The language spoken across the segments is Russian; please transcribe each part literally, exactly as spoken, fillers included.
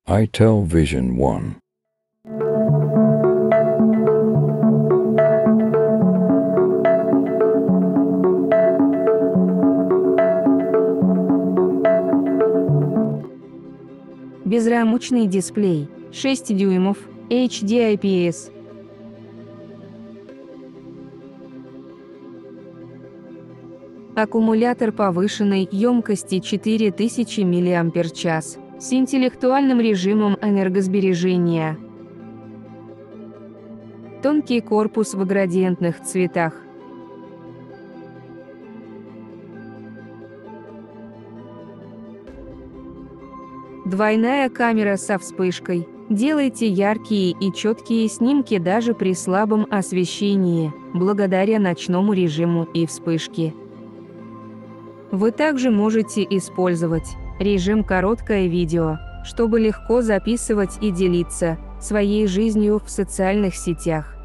itel Vision One. Безрамочный дисплей, шесть дюймов, эйч ди ай пи эс. Аккумулятор повышенной емкости четыре тысячи миллиампер-час с интеллектуальным режимом энергосбережения. Тонкий корпус в градиентных цветах. Двойная камера со вспышкой. Делайте яркие и четкие снимки даже при слабом освещении, благодаря ночному режиму и вспышке. Вы также можете использовать режим «Короткое видео», чтобы легко записывать и делиться своей жизнью в социальных сетях.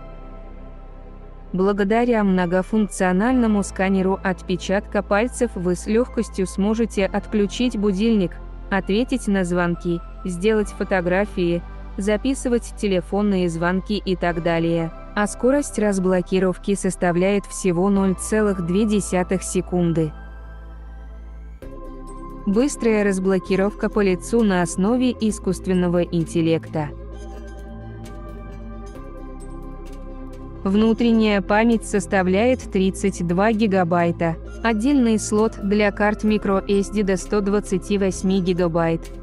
Благодаря многофункциональному сканеру отпечатка пальцев вы с легкостью сможете отключить будильник, ответить на звонки, сделать фотографии, записывать телефонные звонки и так далее, а скорость разблокировки составляет всего ноль целых две десятых секунды. Быстрая разблокировка по лицу на основе искусственного интеллекта. Внутренняя память составляет тридцать два гигабайта, отдельный слот для карт microSD до ста двадцати восьми гигабайт.